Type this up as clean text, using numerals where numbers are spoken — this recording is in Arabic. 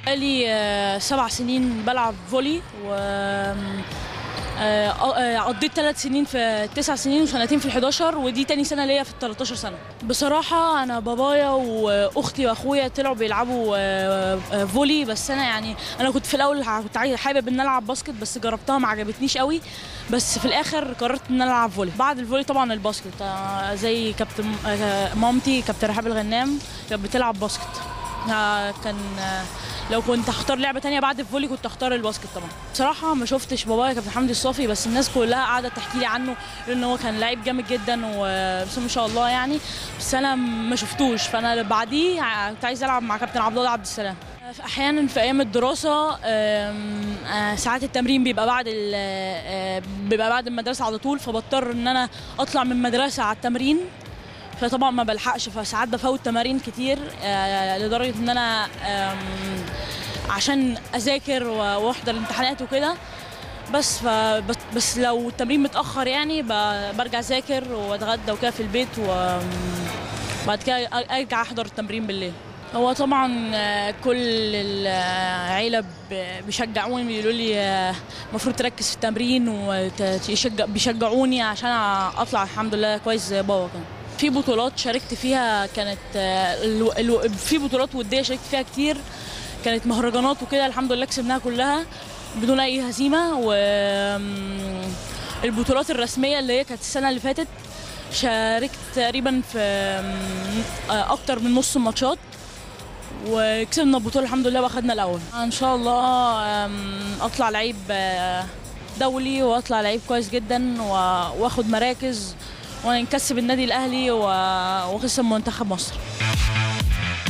بقالي 7 سنين بلعب فولي و قضيت 3 سنين في 9 سنين وسنتين في ال11 ودي تاني سنة ليا في ال13 سنة. بصراحة أنا بابايا وأختي وأخويا طلعوا بيلعبوا فولي، بس أنا كنت في الأول كنت حابب إن ألعب باسكت، بس جربتها ما عجبتنيش قوي، بس في الآخر قررت إن أنا ألعب فولي. بعد الفولي طبعا الباسكت، زي كابتن مامتي كابتن رحاب الغنام كانت بتلعب باسكت. كان لو كنت هختار لعبه تانية بعد الفولي كنت هختار الباسكت طبعا. بصراحه ما شفتش بابايا كابتن حمدي الصافي، بس الناس كلها قاعده تحكي لي عنه لان هو كان لعيب جامد جدا وبسم ما شاء الله يعني، بس انا ما شفتوش. فانا بعديه كنت عايز العب مع كابتن عبد الله عبد السلام. احيانا في ايام الدراسه ساعات التمرين بيبقى بعد المدرسه على طول، فبضطر ان انا اطلع من المدرسه على التمرين، فطبعا ما بلحقش، فساعات بفوت تمارين كتير لدرجه ان انا عشان اذاكر واحضر الامتحانات وكده. بس لو التمرين متاخر يعني برجع اذاكر واتغدى وكده في البيت، وبعد كده ارجع احضر التمرين بالليل. هو طبعا كل العيله بيشجعوني، بيقولوا لي المفروض تركز في التمرين وبيشجعوني عشان اطلع الحمد لله كويس زي بابا. كان في بطولات شاركت فيها، كانت في بطولات وديه شاركت فيها كتير، كانت مهرجانات وكده، الحمد لله كسبناها كلها بدون اي هزيمه. والبطولات الرسميه اللي هي كانت السنه اللي فاتت شاركت تقريبا في اكتر من نص الماتشات وكسبنا البطوله الحمد لله واخدنا الاول. ان شاء الله اطلع لعيب دولي واطلع لعيب كويس جدا واخد مراكز ونكسب النادي الاهلي وكسب منتخب مصر.